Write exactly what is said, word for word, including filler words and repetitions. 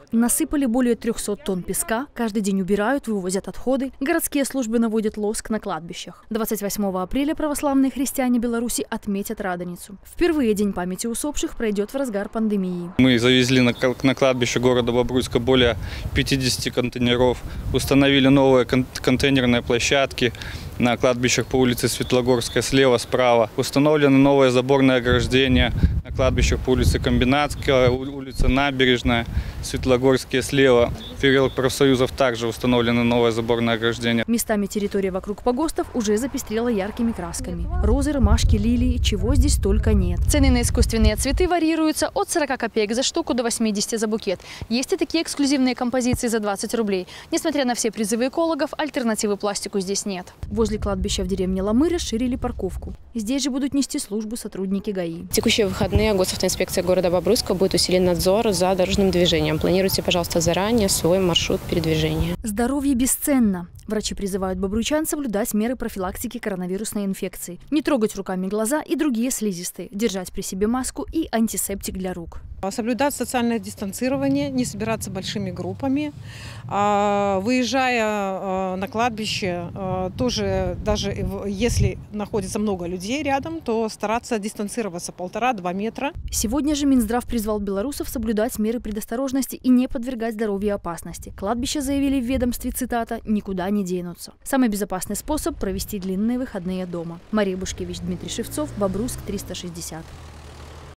Насыпали более трёхсот тонн песка, каждый день убирают, вывозят отходы. Городские службы наводят лоск на кладбищах. двадцать восьмого апреля православные христиане Беларуси отметят Радоницу. Впервые День памяти усопших пройдет в разгар пандемии. Мы завезли на, на кладбище города Бобруйска более пятидесяти контейнеров, установили новые кон контейнерные площадки на кладбищах по улице Светлогорская слева, справа. Установлены новые заборные ограждения на кладбищах по улице Комбинатская, улица Набережная, Светлогорские слева. В переулок профсоюзов также установлены новые заборные ограждения. Местами территория вокруг погостов уже запестрела яркими красками. Розы, ромашки, лилии, чего здесь только нет. Цены на искусственные цветы варьируются от сорока копеек за штуку до восьмидесяти за букет. Есть и такие эксклюзивные композиции за двадцать рублей. Несмотря на все призывы экологов, альтернативы пластику здесь нет. Возле кладбища в деревне Ломы расширили парковку. Здесь же будут нести службу сотрудники ГАИ. В текущие выходные госавтоинспекция города Бобруйска будет усилить надзор за дорожным движением. Планируйте, пожалуйста, заранее свой маршрут передвижения. Здоровье бесценно. Врачи призывают бобруйчан соблюдать меры профилактики коронавирусной инфекции. Не трогать руками глаза и другие слизистые. Держать при себе маску и антисептик для рук. Соблюдать социальное дистанцирование, не собираться большими группами. Выезжая на кладбище, тоже даже если находится много людей рядом, то стараться дистанцироваться полтора-два метра. Сегодня же Минздрав призвал белорусов соблюдать меры предосторожности и не подвергать здоровью опасности. Кладбища, заявили в ведомстве, цитата, никуда не денутся. Самый безопасный способ – провести длинные выходные дома. Мария Бушкевич, Дмитрий Шевцов, Бобруйск, триста шестьдесят.